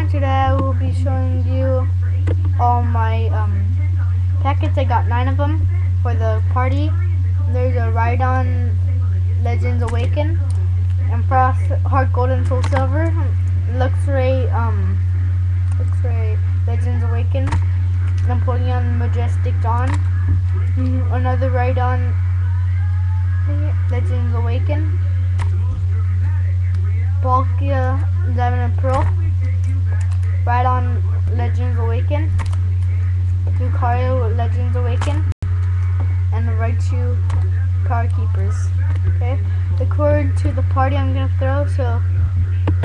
and today I will be showing you all my packets. I got 9 of them for the party. There's a Rhydon Legends Awaken, and Frost Heart Gold and Soul Silver, Luxray Legends Awaken, Napoleon Majestic Dawn, another Rhydon Legends Awaken, Palkia Diamond and Pearl, Rhydon Legends Awaken, Lucario Legends Awaken, and the Raichu Card Keepers. Okay, the code to the party I'm gonna throw, so